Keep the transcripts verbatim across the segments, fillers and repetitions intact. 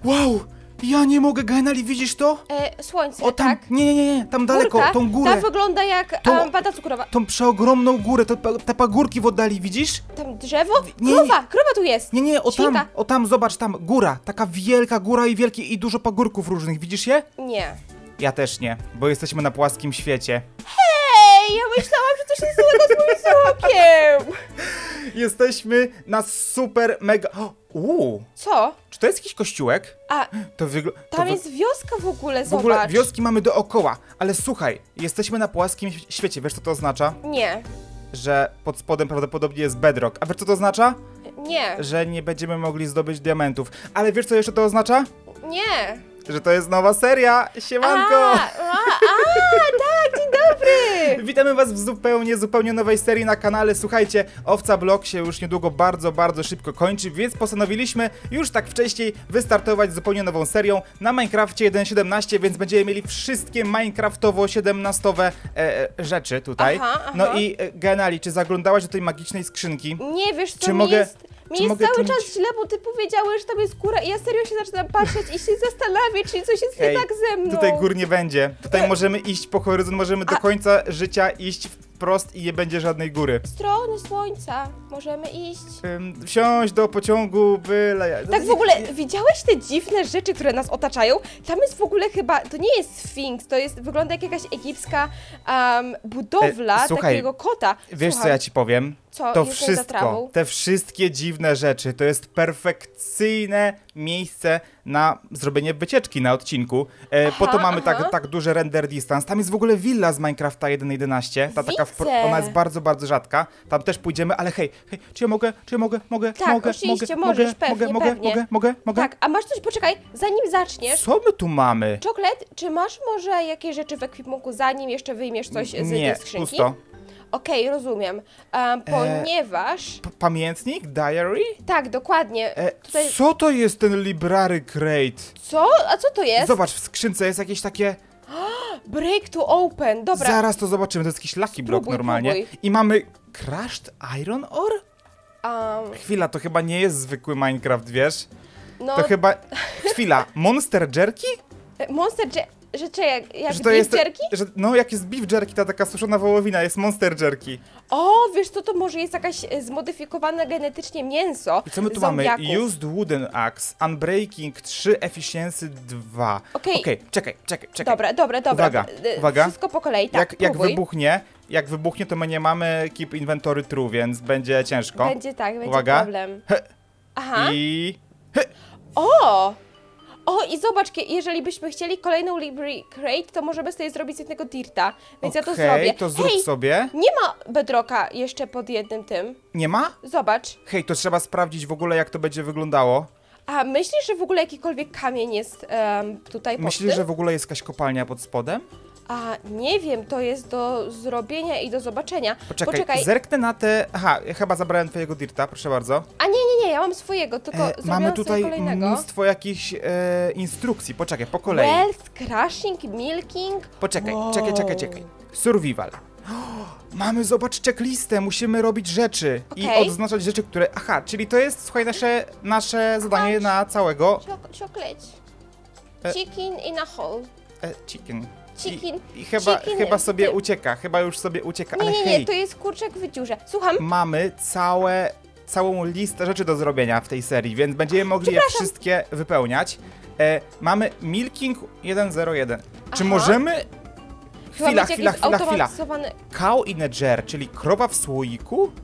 Wow! Ja nie mogę, Gainali, widzisz to? E, słońce, O tam, tak? nie, nie, nie, nie, tam daleko, Górka? tą górę. Ta wygląda jak Tą- um, wata cukrowa. Tą przeogromną górę, te, pa- te pagórki w oddali, widzisz? Tam drzewo? Nie, Krowa, krowa tu jest. Nie, nie, o tam, Świnka. o tam, zobacz, tam, góra, taka wielka góra i wielkie, i dużo pagórków różnych, widzisz je? Nie. Ja też nie, bo jesteśmy na płaskim świecie. Ej, ja myślałam, że coś jest złego z moim wzrokiem. Jesteśmy na super mega... O, uuu, Co? czy to jest jakiś kościółek? A, To wygląda... tam jest wioska w ogóle, W zobacz. ogóle wioski mamy dookoła, ale słuchaj, jesteśmy na płaskim ś- świecie, wiesz co to oznacza? Nie, Że pod spodem prawdopodobnie jest bedrock, a wiesz co to oznacza? nie, Że nie będziemy mogli zdobyć diamentów. Ale wiesz co jeszcze to oznacza? nie. Że to jest nowa seria, siemanko! A, a, a, tak, dzień dobry. Witamy was w zupełnie, zupełnie nowej serii na kanale. Słuchajcie, Owca Blog się już niedługo bardzo, bardzo szybko kończy, więc postanowiliśmy już tak wcześniej wystartować z zupełnie nową serią na Minecrafcie jeden kropka siedemnaście, więc będziemy mieli wszystkie Minecraftowo-siedemnastowe e, e, rzeczy tutaj. Aha, aha. No i e, Gainali, czy zaglądałaś do tej magicznej skrzynki? Nie, wiesz co, Czy mi mogę- jest, mi czy jest mogę cały tłumić- czas źle, bo ty powiedziałeś, że tam jest góra i ja serio się zaczynam patrzeć i się zastanawiać, czy coś jest Hej, nie tak ze mną. tutaj gór nie będzie. Tutaj możemy iść po horyzont, możemy do A- końca życia iść wprost i nie będzie żadnej góry. W stronę słońca możemy iść. Ym, Wsiąść do pociągu, byle... Tak w ogóle, widziałeś te dziwne rzeczy, które nas otaczają? Tam jest w ogóle chyba, to nie jest Sfinks, to jest, wygląda jak jakaś egipska um, budowla E, słuchaj, takiego kota. Wiesz co Słucham, ja ci powiem? Co To jest za wszystko, trawą? te wszystkie dziwne rzeczy, to jest perfekcyjne miejsce na zrobienie wycieczki na odcinku. E, po Aha, to mamy aha. tak, tak duży render distance. Tam jest w ogóle willa z Minecrafta jeden kropka jedenaście. Ta taka, w, Widzę. ona jest bardzo, bardzo rzadka. Tam też pójdziemy, ale hej, hej, czy ja mogę, czy ja mogę, mogę, Tak, mogę, oczywiście, mogę, możesz, mogę, pewnie, mogę, mogę, pewnie. mogę, mogę, mogę? Tak, a masz coś, poczekaj, zanim zaczniesz. Co my tu mamy? Czoklet, czy masz może jakieś rzeczy w ekwipunku, zanim jeszcze wyjmiesz coś z Nie, tej skrzynki? pusto. Okej, rozumiem. Um, ponieważ... P- Pamiętnik? Diary? Tak, dokładnie. E, Tutaj... Co to jest ten Library Crate? Co? A co to jest? Zobacz, w skrzynce jest jakieś takie... Break to open, dobra. Zaraz to zobaczymy, to jest jakiś Lucky Block Spróbuj, normalnie. próbuj. I mamy Crushed Iron Ore? Um, Chwila, to chyba nie jest zwykły Minecraft, wiesz? no, To chyba... Chwila, Monster Jerky? Monster Jerky, że czy jak, jak Że to beef jest... jerky? Że, no, jak jest beef jerky, ta taka suszona wołowina, jest Monster Jerky. O, wiesz co, to może jest jakaś e, zmodyfikowane genetycznie mięso. I co my tu zombiaków. mamy? Used Wooden Axe, Unbreaking trzy, Efficiency dwa. Okej. Okej, czekaj, czekaj, czekaj. Dobra, dobra, dobra. Uwaga, E, uwaga. Wszystko po kolei, tak, jak, jak próbuj. wybuchnie, jak wybuchnie, to my nie mamy keep inventory true, więc będzie ciężko. Będzie tak, będzie Uwaga. problem. He. Aha. I... O! O, i zobacz, kie- jeżeli byśmy chcieli kolejną Library Crate, to możemy sobie zrobić z jednego dirta, więc ja to Okej, zrobię. to zrób Hej, sobie. nie ma bedrocka jeszcze pod jednym tym. Nie ma? Zobacz. Hej, to trzeba sprawdzić w ogóle, jak to będzie wyglądało. A myślisz, że w ogóle jakikolwiek kamień jest em, tutaj pod Myślisz, tym? że w ogóle jest jakaś kopalnia pod spodem? A, nie wiem, to jest do zrobienia i do zobaczenia. Poczekaj, Poczekaj. zerknę na te... Aha, ja chyba zabrałem twojego dirta, proszę bardzo. A nie, nie, nie, ja mam swojego, tylko E, zrobiłam mamy tutaj sobie kolejnego. mnóstwo jakichś e, instrukcji. Poczekaj, po kolei. Wealth, crashing, milking. Poczekaj, Wow. czekaj, czekaj, czekaj. Survival. Mamy, zobacz, checklistę, musimy robić rzeczy i Okej. odznaczać rzeczy, które... Aha, czyli to jest, słuchaj, nasze, nasze zadanie na całego... Chok- chocolate. E. Chicken in a hole. E, chicken. Chicken. I, i chyba, chicken chyba is sobie ty- ucieka, chyba już sobie ucieka, Nie, ale nie, hej, nie, to jest kurczak w dziurze. Słucham. mamy całe, całą listę rzeczy do zrobienia w tej serii, więc będziemy mogli je wszystkie wypełniać. E, mamy Milking jeden zero jeden. Czy Aha. możemy... Chyba Chwila, mieć chwila, jakiś chwila, chwila. automatyzowany- Cow in a jar, czyli krowa w słoiku? Um,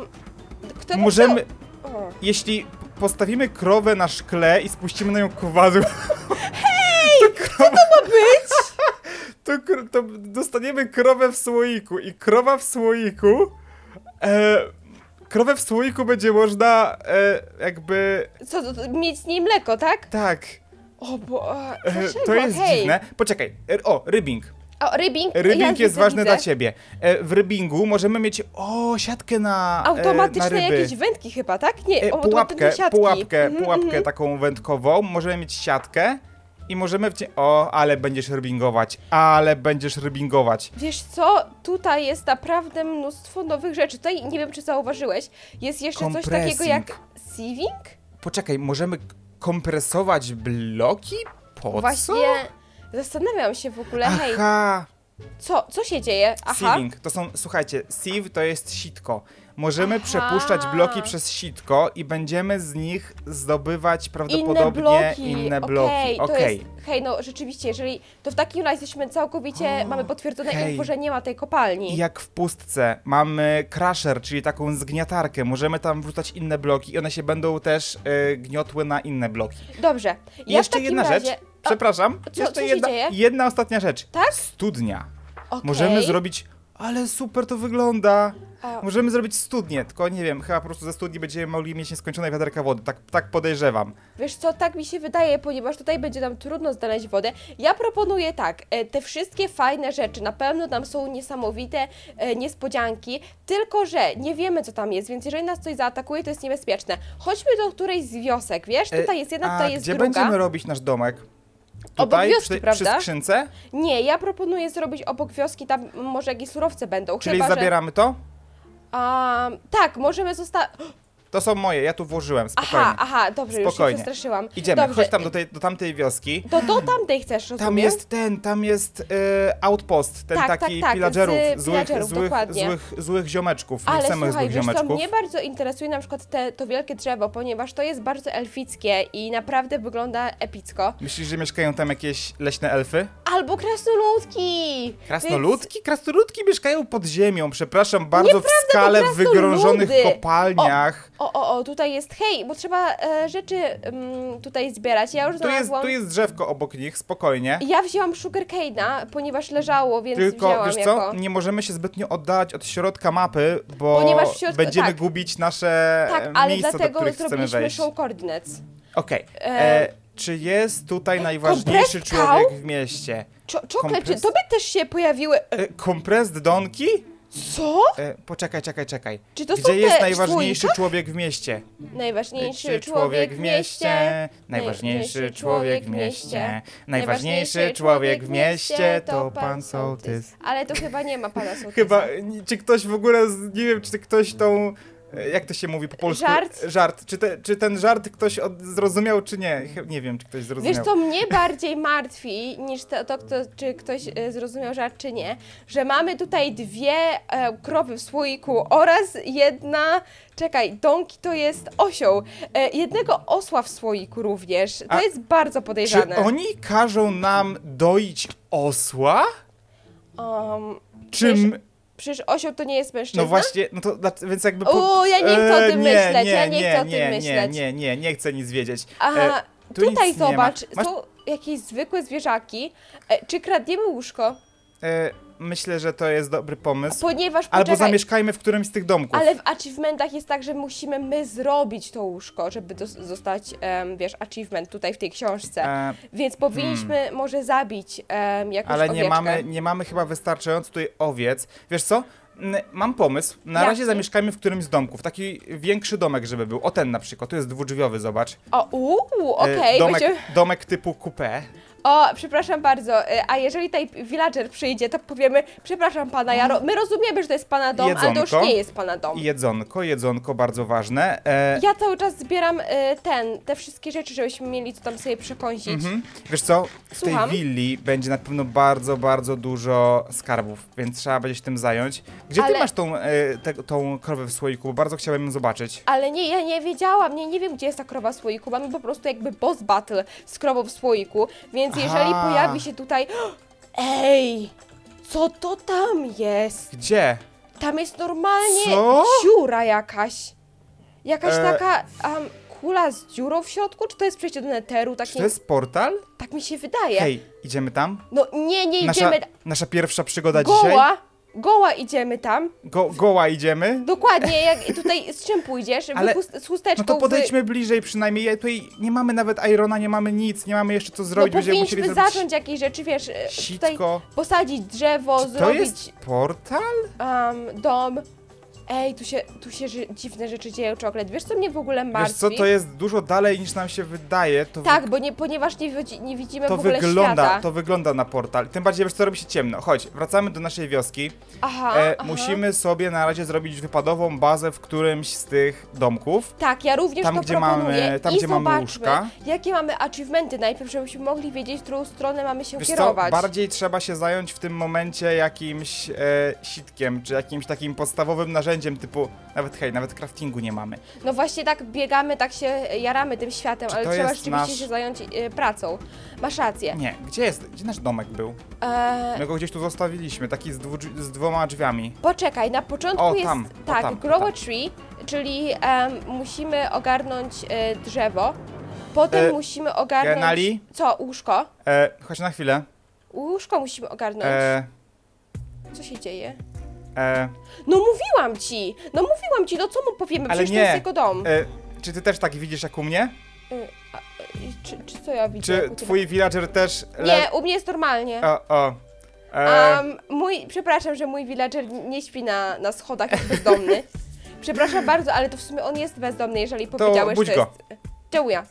kto Możemy... To... O. Jeśli postawimy krowę na szkle i spuścimy na nią kowadło... Hej! To krowa... Co to ma być? To, kr- to dostaniemy krowę w słoiku i krowa w słoiku... E, krowę w słoiku będzie można e, jakby... Co, to, to, mieć z niej mleko, tak? Tak. O, bo... a, E, dlaczego? to jest Hej. dziwne. Poczekaj. E, o, rybing. O, rybing. Rybing ja jest widzę, ważny widzę. dla ciebie. E, w rybingu możemy mieć... O, siatkę na, e, Automatyczne na ryby. jakieś wędki chyba, tak? Nie, E, automatyczne pułapkę, siatki. pułapkę, Mhm, pułapkę mhm. taką wędkową, możemy mieć siatkę i możemy wcie... O, ale będziesz rybingować, ale będziesz rybingować. Wiesz co, tutaj jest naprawdę mnóstwo nowych rzeczy. Tutaj, nie wiem czy zauważyłeś, jest jeszcze coś takiego jak sieving? Poczekaj, możemy kompresować bloki? Po Właśnie co? zastanawiam się w ogóle, hej, Aha, co, co się dzieje? Aha, sieving, to są, słuchajcie, sieve to jest sitko. Możemy Aha. przepuszczać bloki przez sitko i będziemy z nich zdobywać inne prawdopodobnie bloki. inne bloki. Okej, to Okej. jest, hej, no rzeczywiście, jeżeli, to w takim razie jesteśmy całkowicie, mamy potwierdzone hej. info, że nie ma tej kopalni. I jak w pustce mamy crusher, czyli taką zgniatarkę, możemy tam wrzucać inne bloki i one się będą też y, gniotły na inne bloki. Dobrze, I ja w jeszcze takim jedna razie... rzecz, przepraszam, co- jeszcze co się jedna, dzieje? jedna ostatnia rzecz. Tak? Studnia. Okej. Możemy zrobić, ale super to wygląda. A. Możemy zrobić studnię, tylko nie wiem, chyba po prostu ze studni będziemy mogli mieć nieskończone wiaderka wody, tak, tak podejrzewam. Wiesz co, tak mi się wydaje, ponieważ tutaj będzie nam trudno znaleźć wodę. Ja proponuję tak, e, te wszystkie fajne rzeczy na pewno tam są niesamowite e, niespodzianki, tylko że nie wiemy co tam jest, więc jeżeli nas coś zaatakuje, to jest niebezpieczne. Chodźmy do którejś z wiosek, wiesz? Tutaj jest jedna, A tutaj jest gdzie druga. będziemy robić nasz domek? Obok Tutaj, wioski, przy, tej- prawda? przy skrzynce? Nie, ja proponuję zrobić obok wioski, tam może jakieś surowce będą, Czyli chyba, zabieramy to? że... A, tak, możemy zostać... To są moje, ja tu włożyłem, spokojnie. Aha, aha, dobrze, już się Spokojnie. przestraszyłam. Idziemy, Dobrze, chodź tam do, tej, do tamtej wioski. To do tamtej chcesz, rozumiem? Tam jest ten, tam jest y, outpost, ten Tak, tak, taki tak, pillagerów, z złych, pillagerów, złych, dokładnie. złych, złych ziomeczków. Nie Ale chcemy słuchaj, złych wiesz co, ziomeczków. mnie bardzo interesuje na przykład te, to wielkie drzewo, ponieważ to jest bardzo elfickie i naprawdę wygląda epicko. Myślisz, że mieszkają tam jakieś leśne elfy? Albo krasnoludki! Krasnoludki? Krasnoludki mieszkają pod ziemią, przepraszam bardzo, w Nieprawda, to skale krasnoludy. wygrążonych kopalniach. Więc... O, o, o, tutaj jest, hej, bo trzeba e, rzeczy mm, tutaj zbierać. Ja już Tu jest, znalazłam... tu jest drzewko obok nich, spokojnie. Ja wzięłam sugarcane'a, ponieważ leżało, więc Tylko, wzięłam wiesz jako... co, nie możemy się zbytnio oddalać od środka mapy, bo Ponieważ w środku- będziemy tak. gubić nasze Tak, e, ale miejsca, do dlatego których chcemy zrobiliśmy wejść. show coordinates. Okej. E, E, Czy jest tutaj najważniejszy compressed człowiek cow? w mieście? Czo- Czokle, czy Kompres- tobie też się pojawiły... E, Compressed Donkey? Co? E, poczekaj, czekaj, czekaj. Czy to są Gdzie jest te najważniejszy słoika? człowiek w mieście? Najważniejszy człowiek w mieście, najważniejszy człowiek w mieście, najważniejszy człowiek w mieście to pan sołtys. Ale to chyba nie ma pana sołtysa. Chyba, czy ktoś w ogóle, z- nie wiem, czy ktoś tą, e, jak to się mówi po polsku? Żart? Żart. Czy, te, czy ten żart ktoś od, zrozumiał, czy nie? Chy- Nie wiem, czy ktoś zrozumiał. Wiesz co mnie bardziej martwi niż to, to kto, czy ktoś e, zrozumiał żart czy nie, że mamy tutaj dwie e, krowy w słoiku oraz jedna, czekaj, donki to jest osioł, e, jednego osła w słoiku również, to A jest bardzo Czy podejrzane. oni każą nam doić osła? Um, Czym... Przecież, przecież osioł to nie jest mężczyzna? No właśnie, no to dla- więc jakby... O, ja nie chcę o tym nie, myśleć, nie, ja nie nie, chcę o nie, tym nie, myśleć. Nie, nie, nie chcę nic wiedzieć. Aha, E, tu tutaj nic nie ma. zobacz, Masz- są jakieś zwykłe zwierzaki. E, czy kradniemy łóżko? E, myślę, że to jest dobry pomysł. Ponieważ, Albo poczekaj, zamieszkajmy w którymś z tych domków. ale w achievementach jest tak, że musimy my zrobić to łóżko, żeby dos- zostać, em, wiesz, achievement tutaj w tej książce. E, Więc powinniśmy może zabić um, jakąś ale nie owieczkę. mamy, nie mamy chyba wystarczająco tutaj owiec. Wiesz co? N- Mam pomysł. Na Jaki? razie zamieszkajmy w którymś z domków. Taki większy domek, żeby był. O ten na przykład. Tu jest dwudrzwiowy, zobacz. O, uuu, E, okej. domek, będzie- domek typu coupé. O, przepraszam bardzo, e, a jeżeli tutaj villager przyjdzie, to powiemy, przepraszam pana, ja ro- my rozumiemy, że to jest pana dom, ale to już Jedzonko. nie jest pana dom. I jedzonko, jedzonko bardzo ważne. E, Ja cały czas zbieram e, ten, te wszystkie rzeczy, żebyśmy mieli co tam sobie przekąsić. Mhm. Wiesz co, w Słucham? tej willi będzie na pewno bardzo, bardzo dużo skarbów, więc trzeba będzie się tym zająć. Gdzie ty Ale- masz tą, e, te, tą krowę w słoiku? Bo bardzo chciałem ją zobaczyć. Ale nie, ja nie wiedziałam, nie, nie wiem gdzie jest ta krowa w słoiku, mamy po prostu jakby boss battle z krową w słoiku, więc jeżeli Aha. pojawi się tutaj... Ej, co to tam jest? Gdzie? Tam jest normalnie Co? dziura jakaś. Jakaś E. taka um, kula z dziurą w środku, czy to jest przejście do neteru? Czy Takie, to jest portal? tak mi się wydaje. Hej, idziemy tam? No nie, nie Nasza, idziemy nasza pierwsza przygoda dzisiaj? goła, goła idziemy tam. Go, goła idziemy? Dokładnie, jak tutaj z czym pójdziesz? Wy Ale- chust- z chusteczką. No to wy- podejdźmy bliżej przynajmniej. Ja tutaj nie mamy nawet irona, nie mamy nic, nie mamy jeszcze co No zrobić. Będziemy powinniśmy musieli zrobić zacząć jakieś rzeczy, wiesz, e, tutaj sitko. posadzić drzewo, Czy to zrobić jest portal? um, dom. Ej, tu się, tu się ży- dziwne rzeczy dzieją, czoklet. Wiesz, co mnie w ogóle martwi? Wiesz co, to jest dużo dalej niż nam się wydaje. To Tak, bo nie, ponieważ nie, widzi- nie widzimy to w ogóle wygląda, świata. to wygląda na portal. Tym bardziej, wiesz co, robi się ciemno. Chodź, wracamy do naszej wioski. Aha, E, aha. musimy sobie na razie zrobić wypadową bazę w którymś z tych domków. Tak, ja również Tam, to gdzie proponuję. mamy- tam, I gdzie mamy zobaczmy, łóżka. jakie mamy achievementy najpierw, żebyśmy mogli wiedzieć, w którą stronę mamy się Wiesz co, kierować. bardziej trzeba się zająć w tym momencie jakimś e, sitkiem, czy jakimś takim podstawowym narzędziem typu, nawet hej, nawet craftingu nie mamy. No właśnie tak biegamy, tak się jaramy tym światem, Czy ale to trzeba jest rzeczywiście nasz- się zająć e, pracą. Masz rację. Nie, gdzie jest, gdzie nasz domek był? Eee, My go gdzieś tu zostawiliśmy, taki z, dwu, z dwoma drzwiami. Poczekaj, na początku O, jest tam, o, tak, tam, grow tam. a tree, czyli em, musimy ogarnąć e, drzewo, potem E, musimy ogarnąć... Genali? Co, łóżko? E, chodź na chwilę. Łóżko musimy ogarnąć. E, Co się dzieje? e, No mówiłam ci! No mówiłam ci, no co mu powiemy? Ale Przecież to nie. jest jego dom. e, czy ty też tak widzisz jak u mnie? Y, a, y, czy, czy co ja widzę? Czy jak u ciebie? twój villager też... le- Nie, u mnie jest normalnie. O, o. E, Um, mój, przepraszam, że mój villager nie śpi na, na schodach, jest bezdomny. Przepraszam bardzo, ale to w sumie on jest bezdomny, jeżeli powiedziałeś, budź że go. jest... Działuję.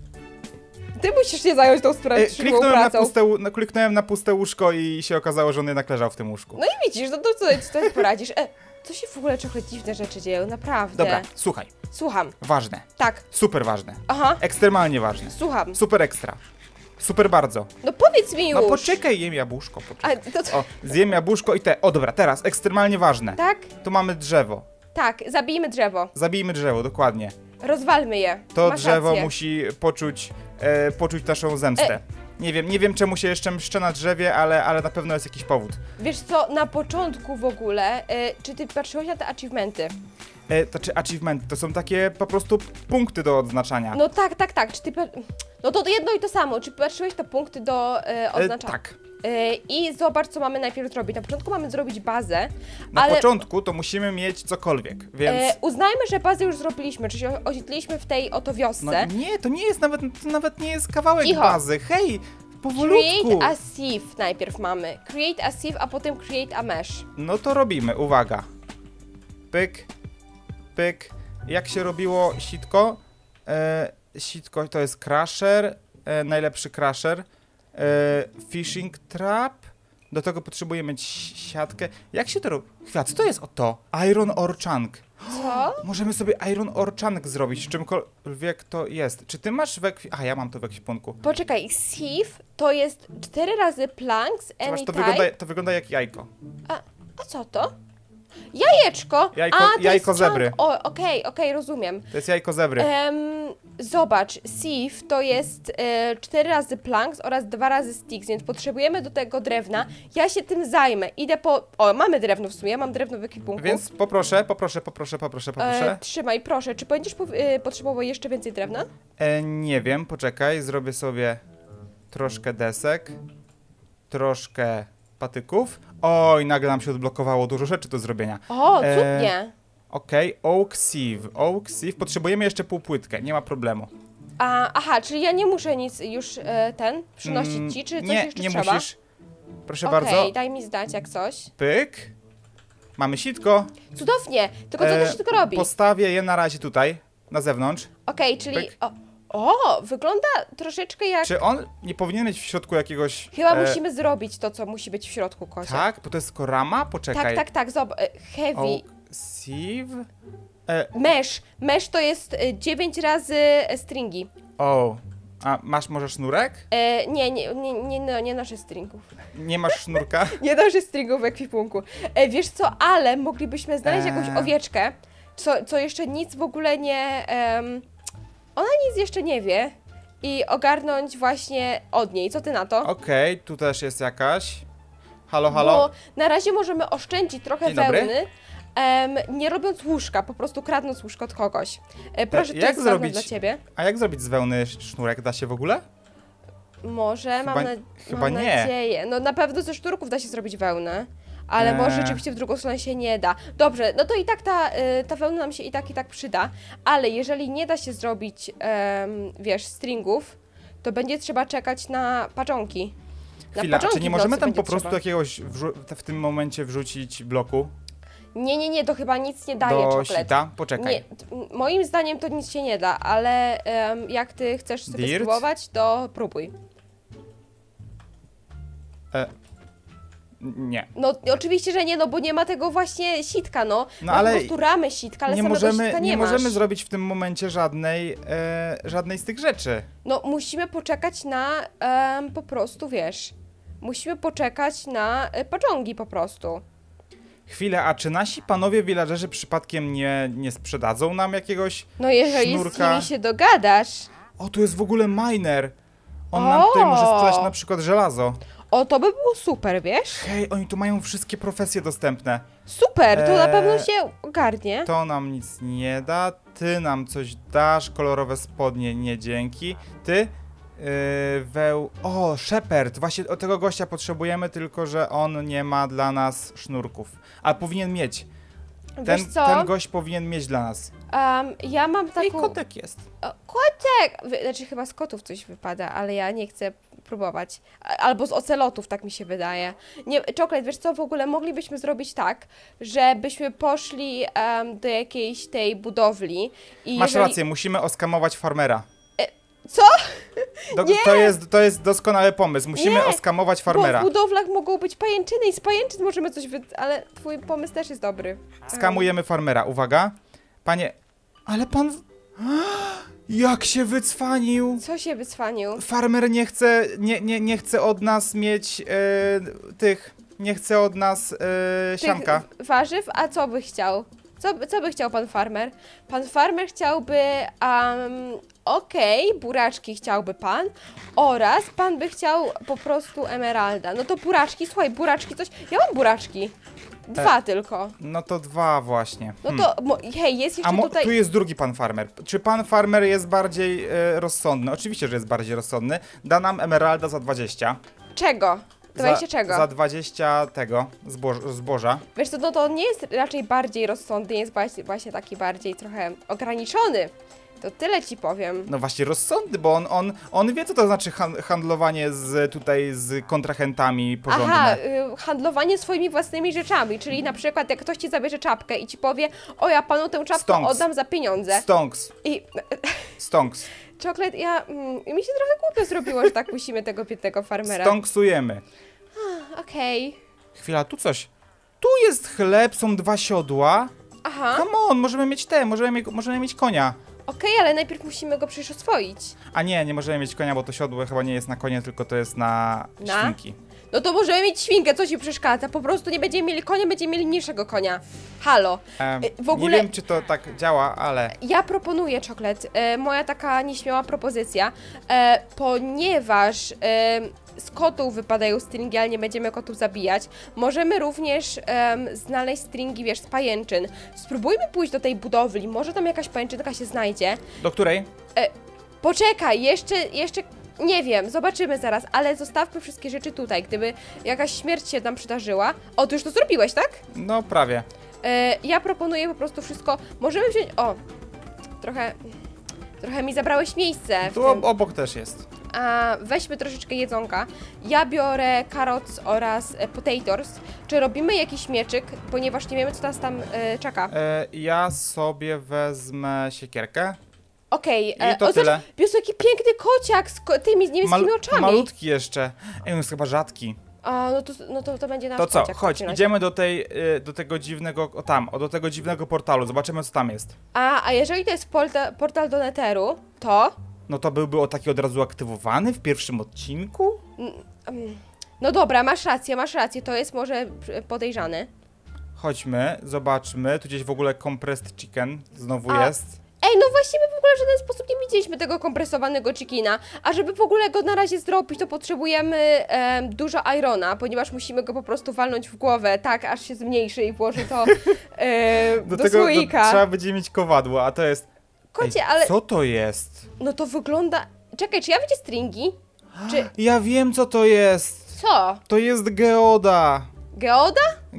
Ty musisz się zająć tą e, sprawczą kliknąłem, na pracą. puste, łó- no, kliknąłem na puste łóżko i się okazało, że on jednak leżał w tym łóżku. No i widzisz, no to co, co ty poradzisz? E, co się w ogóle trochę dziwne rzeczy dzieją, naprawdę. Dobra, słuchaj, Słucham. ważne, Tak. super ważne, Aha, ekstremalnie ważne, słucham. super ekstra, super bardzo. No powiedz mi już. No poczekaj, jem jabłuszko, poczekaj. A, to, to, O, zjem jabłuszko i te, o dobra, teraz, ekstremalnie ważne. tak? Tu mamy drzewo, Tak, zabijmy drzewo. zabijmy drzewo, dokładnie. Rozwalmy je. To Masz drzewo rację. musi poczuć, e, poczuć naszą zemstę. E. Nie wiem, nie wiem czemu się jeszcze mszczę na drzewie, ale, ale na pewno jest jakiś powód. Wiesz co, na początku w ogóle, y, czy ty patrzyłeś na te achievementy? E, to czy achievement, to są takie po prostu punkty do odznaczania. No tak, tak, tak. Czy ty pa- no to jedno i to samo. Czy patrzyłeś na punkty do y, e, oznaczania? tak. Y, I zobacz, co mamy najpierw zrobić. Na początku mamy zrobić bazę, Na ale początku to musimy mieć cokolwiek, więc... y, uznajmy, że bazę już zrobiliśmy, czyli o- osiedliliśmy w tej oto No wiosce. nie, to nie jest nawet, to nawet nie jest kawałek Cicho. bazy. Hej, powolutku. Create a sieve najpierw mamy. Create a sieve, a potem create a mesh. No to robimy, uwaga. Pyk, pyk. Jak się robiło sitko? E, sitko to jest crusher, e, najlepszy crusher. E, fishing trap. Do tego potrzebujemy ci- siatkę. Jak się to robi? Chwila, co to jest o to? Iron ore chunk. Co? Możemy sobie iron ore chunk zrobić, czymkolwiek to jest. Czy ty masz w ekwi... A, ja mam to w ekwipunku. Poczekaj, sieve to jest cztery razy planks, Zobacz, any to type. wygląda, to wygląda jak jajko. A, a co to? Jajeczko! Jajko- a, to jajko jest zebry. chunk. O, okej, okej, rozumiem. To jest jajko zebry. Em, zobacz, sieve to jest e, cztery razy planks oraz dwa razy sticks, więc potrzebujemy do tego drewna. Ja się tym zajmę. Idę po... O, mamy drewno w sumie, ja mam drewno w ekwipunku. Więc poproszę, poproszę, poproszę, poproszę, poproszę. E, trzymaj, proszę. Czy będziesz po, e, potrzebował jeszcze więcej drewna? E, nie wiem, poczekaj, zrobię sobie troszkę desek, troszkę patyków. Oj, nagle nam się odblokowało dużo rzeczy do zrobienia. O, E, cudnie. Okej, oak sieve, oak sieve, potrzebujemy jeszcze półpłytkę, nie ma problemu. A, aha, czyli ja nie muszę nic już e, ten przynosić Mm, ci, czy coś nie, jeszcze nie trzeba? musisz. Proszę Okej, bardzo, daj mi znać jak coś. pyk. Mamy sitko. Cudownie, tylko co E, to tylko robi? Postawię je na razie tutaj, na zewnątrz. Okej, czyli... pyk. O, o, wygląda troszeczkę jak... Czy on nie powinien mieć w środku jakiegoś... Chyba e, musimy zrobić to, co musi być w środku, Kosia. Tak? Bo to jest korama? Poczekaj. tak, tak, tak, zobacz. e, Heavy. Oak sieve. E, Mesh. Mesh to jest e, dziewięć razy e, stringi. o. A masz może sznurek? E, nie, nie, nie, nie, no, nie noszę stringów. Nie masz sznurka? Nie noszę stringów w ekwipunku. E, wiesz co, ale moglibyśmy znaleźć Eee. jakąś owieczkę, co, co jeszcze nic w ogóle nie... em, ona nic jeszcze nie wie i ogarnąć właśnie od niej. Co ty na to? Okej, tu też jest jakaś. Halo, halo. Bo na razie możemy oszczędzić trochę Dzień dobry. wełny, em, nie robiąc łóżka, po prostu kradnąc łóżko od kogoś. E, proszę, to jak jest ważne zrobić- dla ciebie. A jak zrobić z wełny sznurek? Da się w ogóle? Może, mam, Chyba- na, chyba mam nie. nadzieję. No na pewno ze szturków da się zrobić wełnę. Ale Eee. może rzeczywiście w drugą stronę się nie da. Dobrze, no to i tak ta, y, ta wełna nam się i tak i tak przyda, ale jeżeli nie da się zrobić, em, wiesz, stringów, to będzie trzeba czekać na paczonki. Na Chwila, a paczonki czy nie w możemy nocy tam będzie po prostu trzeba. jakiegoś wrzu- w tym momencie wrzucić bloku? Nie, nie, nie, to chyba nic nie daje Do czoklet. sita? Poczekaj. Nie, t- m- moim zdaniem to nic się nie da, ale em, jak ty chcesz sobie Dirt? spróbować, to próbuj. E, nie. No oczywiście, że nie, no bo nie ma tego właśnie sitka, no. No, Ma ale po prostu ramy sitka, ale Nie samego możemy, sitka nie, nie masz. możemy zrobić w tym momencie żadnej, e, żadnej z tych rzeczy. No musimy poczekać na em, po prostu, wiesz, musimy poczekać na y, pociągi po prostu. Chwilę, a czy nasi panowie villagerzy przypadkiem nie, nie sprzedadzą nam jakiegoś No jeżeli sznurka? z nimi się dogadasz, O, tu jest w ogóle miner. On nam tutaj może O! sprzedać na przykład żelazo. o to by było super, wiesz? Hej, oni tu mają wszystkie profesje dostępne. Super, to na Eee, pewno się ogarnie. To nam nic nie da, ty nam coś dasz, kolorowe spodnie nie dzięki. Ty, yy, weł... O, Shepard, właśnie o tego gościa potrzebujemy, tylko że on nie ma dla nas sznurków. A powinien mieć. Ten, Wiesz co? ten gość powinien mieć dla nas. Um, ja mam taką... I kotek jest. O, kotek! Wy- Znaczy chyba z kotów coś wypada, ale ja nie chcę próbować. A- Albo z ocelotów, tak mi się wydaje. Nie, Czoklet, wiesz co, w ogóle moglibyśmy zrobić tak, żebyśmy poszli em, do jakiejś tej budowli i Masz jeżeli... rację, musimy oskamować farmera. Co? Do, Nie! to, jest, to jest doskonały pomysł. Musimy Nie! oskamować Bo farmera. w budowlach mogą być pajęczyny i z pajęczyn możemy coś wy... Ale twój pomysł też jest dobry. Skamujemy farmera. Uwaga. Panie... Ale pan... Jak się wycwanił! Co się wycwanił? Farmer nie chce, nie, nie, nie chce od nas mieć e, tych... Nie chce od nas e, sianka. Tych warzyw, a co by chciał? Co, by- co by chciał pan farmer? Pan farmer chciałby, um, okej, buraczki chciałby pan oraz pan by chciał po prostu emeralda. No to buraczki, słuchaj, buraczki coś, ja mam buraczki, dwa tylko. No to dwa właśnie. No Hmm. to, mo, hej, jest A jeszcze mo- tutaj, tu jest drugi pan farmer. Czy pan farmer jest bardziej e, rozsądny? Oczywiście, że jest bardziej rozsądny. Da nam emeralda za dwadzieścia. czego? dwadzieścia za, czego? Za dwadzieścia tego zboż- zboża. Wiesz co, no to on nie jest raczej bardziej rozsądny, jest właśnie, właśnie taki bardziej trochę ograniczony. To tyle ci powiem. No właśnie rozsądny, bo on, on, on wie, co to znaczy han- handlowanie z tutaj z kontrahentami porządne. Aha, y, handlowanie swoimi własnymi rzeczami, czyli na przykład jak ktoś ci zabierze czapkę i ci powie, o ja panu tę czapkę Stonks. oddam za pieniądze. Stonks, I stonks. czoklet, ja, mm, mi się trochę głupio zrobiło, że tak musimy tego biednego farmera. Stonksujemy. Okej. Chwila, tu coś. Tu jest chleb, są dwa siodła. Aha, Come on, możemy mieć te, możemy, mie- możemy mieć konia. okej, ale najpierw musimy go przecież oswoić. A nie, nie możemy mieć konia, bo to siodło chyba nie jest na konie, tylko to jest na, Na? świnki. No to możemy mieć świnkę, co ci przeszkadza? Po prostu nie będziemy mieli konia, będziemy mieli mniejszego konia. Halo. Em, Y, w ogóle- Nie wiem, czy to tak działa, ale... Ja proponuję, Czoklet, e, moja taka nieśmiała propozycja, e, ponieważ e, z kotów wypadają stringi, ale nie będziemy kotów zabijać, możemy również em, znaleźć stringi, wiesz, z pajęczyn. Spróbujmy pójść do tej budowli, może tam jakaś pajęczynka się znajdzie. Do której? Poczekaj, jeszcze, jeszcze, nie wiem, zobaczymy zaraz, ale zostawmy wszystkie rzeczy tutaj, gdyby jakaś śmierć się nam przydarzyła. O, ty już to zrobiłeś, tak? No prawie. E, ja proponuję po prostu wszystko, możemy wziąć, o, trochę, trochę mi zabrałeś miejsce w Tu tym. ob- obok też jest. A weźmy troszeczkę jedzonka. Ja biorę carrots oraz e, potatoes. Czy robimy jakiś mieczyk, ponieważ nie wiemy, co nas tam e, czeka. E, ja sobie wezmę siekierkę. Okej, I to tyle. Pies, jaki piękny kociak z ko tymi z niebieskimi Mal- oczami. malutki jeszcze. Ej, on jest chyba rzadki. A, no to, no to, to będzie nasz To co, kociak w chodź, takim razie. idziemy do tej, y, do tego dziwnego, o tam, o, do tego dziwnego portalu, zobaczymy, co tam jest. A, a jeżeli to jest porta, portal do Netheru, to... No to byłby o taki od razu aktywowany w pierwszym odcinku? Mm, no dobra, masz rację, masz rację, to jest może e, podejrzane. Chodźmy, zobaczmy, tu gdzieś w ogóle compressed chicken znowu A, jest. Ej, no właśnie my w ogóle w żaden sposób nie widzieliśmy tego kompresowanego chickena, a żeby w ogóle go na razie zrobić, to potrzebujemy em, dużo irona, ponieważ musimy go po prostu walnąć w głowę, tak, aż się zmniejszy i włoży to e, do, Do tego do, słoika. trzeba będzie mieć kowadło, a to jest... Kocie, Ej, ale co to jest? no to wygląda... Czekaj, czy ja widzę stringi? Czy... Ja wiem, co to jest. Co? To jest geoda. Geoda?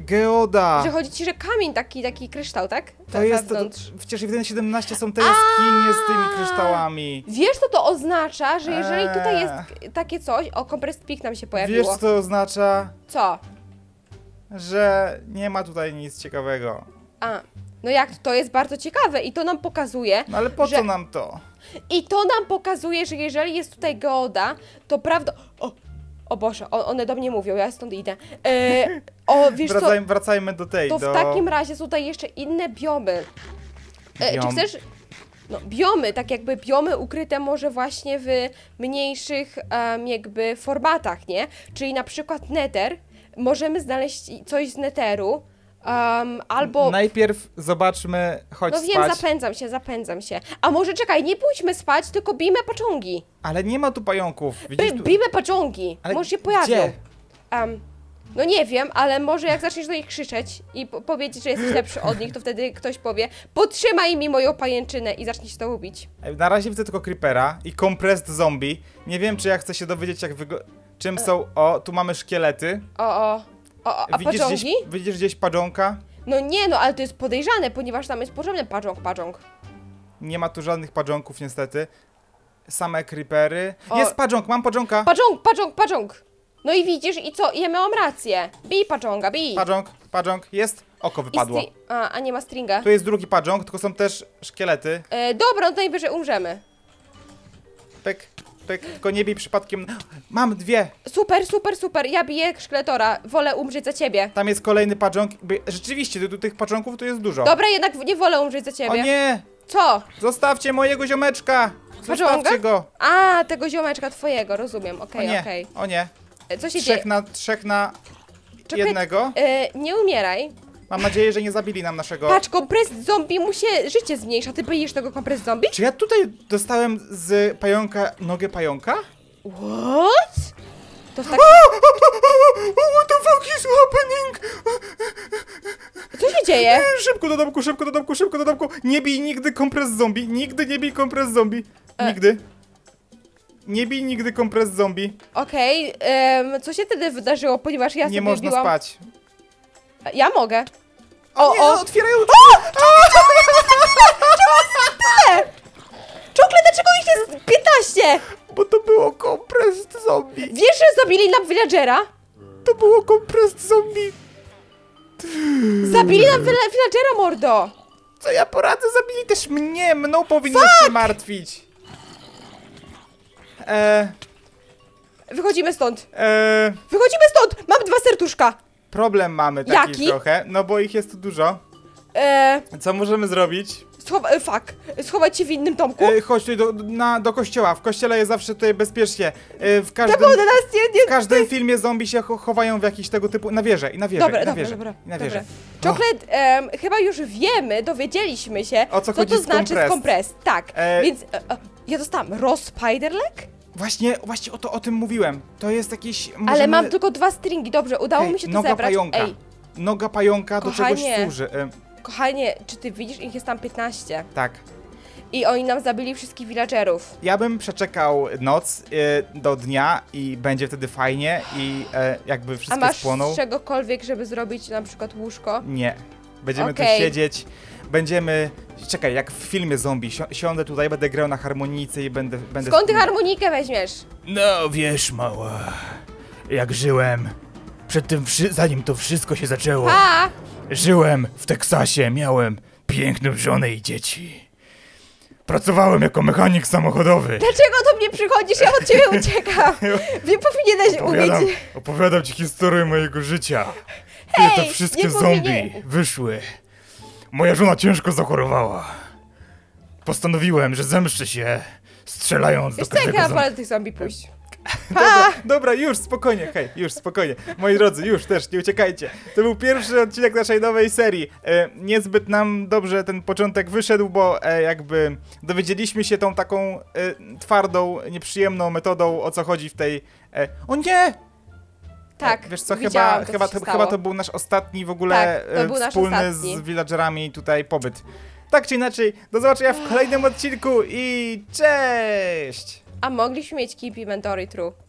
Geoda. Że chodzi ci, że kamień taki, taki kryształ, tak? To We- jest, to, wewnątrz. przecież w jeden siedemnaście są te jaskinie z tymi kryształami. Wiesz, co to oznacza, że jeżeli tutaj jest Eee. takie coś... O, compressed peak nam się Wiesz, pojawiło. co to oznacza? Co? że nie ma tutaj nic ciekawego. A, no jak, to jest bardzo ciekawe i to nam pokazuje, No ale po że... co nam to? I to nam pokazuje, że jeżeli jest tutaj geoda, to prawda... O, o Boże, o, one do mnie mówią, ja stąd idę. E, o, wiesz co, Wracajmy, wracajmy do tej, to do... w takim razie są tutaj jeszcze inne biomy. E, czy Biom. chcesz... No, biomy, tak jakby biomy ukryte może właśnie w mniejszych em, jakby formatach, nie? Czyli na przykład Nether, możemy znaleźć coś z Netheru, um, albo... Najpierw zobaczmy, chodź No wiem, spać. zapędzam się, zapędzam się. A może czekaj, nie pójdźmy spać, tylko bijmy pociągi. Ale nie ma tu pająków. Widzisz By, tu... bijmy pociągi, Ale może się pojawią. gdzie? Um, no nie wiem, ale może jak zaczniesz do nich krzyczeć i po powiedzieć, że jesteś lepszy od nich, to wtedy ktoś powie: podtrzymaj mi moją pajęczynę i zacznie się to łubić. Na razie widzę tylko creepera i compressed zombie. Nie wiem, czy ja chcę się dowiedzieć, jak wygo... czym są... O, tu mamy szkielety. O, o, o, o a Widzisz pociągi? gdzieś, widzisz gdzieś padżonka? No nie, no ale to jest podejrzane, ponieważ tam jest porządny pająk, pająk. Nie ma tu żadnych padżonków niestety. Same creepery. O. Jest padżonk, mam padżonka. Pająk, pająk, pająk. No i widzisz, i co? Ja miałam rację. Bij pająka, bij. Padżonk, padżonk, jest. Oko I wypadło. stri- a, a nie ma stringa. Tu jest drugi padżonk, tylko są też szkielety. E, dobra, no to najwyżej umrzemy. Pyk, pyk, tylko nie bij przypadkiem. Mam dwie. Super, super, super. Ja biję szkieletora. Wolę umrzeć za ciebie. Tam jest kolejny padżonk. By- Rzeczywiście, tu, tu tych padżonków tu jest dużo. Dobra, jednak nie wolę umrzeć za O ciebie. nie! Co? Zostawcie mojego ziomeczka! Zostawcie Padżonka? go! A, tego ziomeczka twojego, rozumiem. O Okej, nie, okej. o nie. E, Co się dzieje? Trzech na, trzech na Czekaj, jednego. E, nie umieraj. Mam nadzieję, że nie zabili nam naszego... Patrz, kompres zombie mu się życie zmniejsza. Ty boisz tego kompres zombie? Czy ja tutaj dostałem z pająka nogę pająka? What? To w tak... What the fuck is happening? Co się dzieje? Szybko do domku, szybko do domku, szybko do domku. Nie bij nigdy kompres zombie. Nigdy nie bij kompres zombie. E. Nigdy. Nie bij nigdy kompres zombie. Okej, em, co się wtedy wydarzyło, ponieważ ja Nie sobie można biłam... spać. Ja mogę. O, O, nie, o. otwierają... Czokle, dlaczego ich jest piętnaście? Bo to było kompres zombie. Wiesz, że zabili nam villagera? To było kompres zombie. Zabili nam villa- villagera, mordo! Co ja poradzę? Zabili też mnie. Mną powinno się martwić. Eee, Wychodzimy stąd. eee, Wychodzimy stąd! Mam dwa serduszka. problem mamy taki Jaki? trochę, no bo ich jest tu dużo. Eee, Co możemy zrobić? schowa- e, fuck. Schować się w innym domku? E, chodź tutaj do, na, do kościoła. W kościele jest zawsze tutaj bezpiecznie. E, w każdym, To było dla nas nie... nie... w każdym filmie zombie się cho- chowają w jakiś tego typu... Na wieżę, i na wieżę, Dobra, i na dobra, wieżę, dobra, i na dobra. wieżę. Czoklet, em, chyba już wiemy, dowiedzieliśmy się, O co chodzi to z znaczy compressed. kompres. Tak, E, więc e, e, ja dostałam raw spiderleg, Właśnie, właśnie o, to, o tym mówiłem. To jest jakiś... ale możemy- mam tylko dwa stringi. Dobrze, udało Hej, mi się to noga zebrać. pająka. Ej, Noga pająka do czegoś Kochanie. służy. E, kochanie, czy ty widzisz, ich jest tam piętnaście. tak. I oni nam zabili wszystkich villagerów. Ja bym przeczekał noc e, do dnia i będzie wtedy fajnie i e, jakby A wszystkie masz spłoną. czegokolwiek, żeby zrobić na przykład łóżko? Nie. Będziemy tu Okej. siedzieć, będziemy... Czekaj, jak w filmie zombie, si siądę tutaj, będę grał na harmonice i będę... będę Skąd ty wspominał- harmonikę weźmiesz? No wiesz, mała, jak żyłem, przed tym, wszy- zanim to wszystko się zaczęło, A! żyłem w Teksasie, miałem piękną żonę i dzieci. Pracowałem jako mechanik samochodowy. Dlaczego do mnie przychodzisz? Ja od ciebie uciekam. Nie powinieneś Opowiadam, umieć. opowiadam ci historię mojego życia. Hej, Kiedy te wszystkie nie zombie powinien- wyszły. Moja żona ciężko zachorowała. Postanowiłem, że zemszczę się, strzelając Wiesz do co, jak każdego ja zombie. wolę do tych zombie pójść. Dobra, dobra, już, spokojnie, hej, już, spokojnie. Moi drodzy, już też, nie uciekajcie. To był pierwszy odcinek naszej nowej serii. E, niezbyt nam dobrze ten początek wyszedł, bo e, jakby dowiedzieliśmy się tą taką e, twardą, nieprzyjemną metodą, o co chodzi w tej... E, o nie! Tak, E, Wiesz co, chyba, widziałam, to, chyba, co się to, stało. chyba to był nasz ostatni w ogóle Tak, to e, był nasz wspólny ostatni. z villagerami tutaj pobyt. Tak czy inaczej, do zobaczenia w kolejnym odcinku i cześć! A mogliśmy mieć Keep Inventory True.